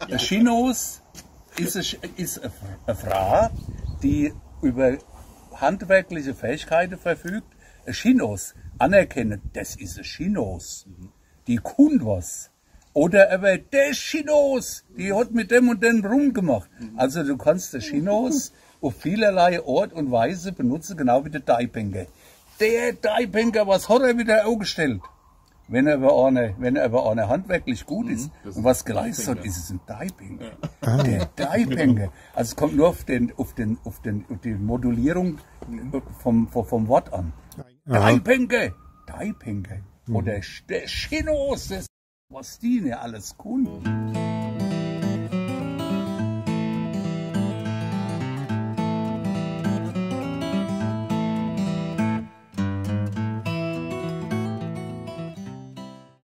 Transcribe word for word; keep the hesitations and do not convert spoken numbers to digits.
Der Chinos ist, eine, ist eine Frau, die über handwerkliche Fähigkeiten verfügt. Ein Chinos anerkennen, das ist ein Chinos. Die kann was. Oder aber der Chinos, die hat mit dem und dem rumgemacht. Also du kannst den Chinos auf vielerlei Art und Weise benutzen, genau wie der Taipenker. Der Taipenker, was hat er wieder aufgestellt? Wenn er aber eine, wenn er aber eine handwerklich gut ist mhm, und was geleistet hat, ist es ein Taipenker. Ja. Der Taipenker. Also es kommt nur auf, den, auf, den, auf, den, auf die Modulierung vom, vom, vom Wort an. Taipenker, Taipenker. Oder der Chinos, das was die ne alles können.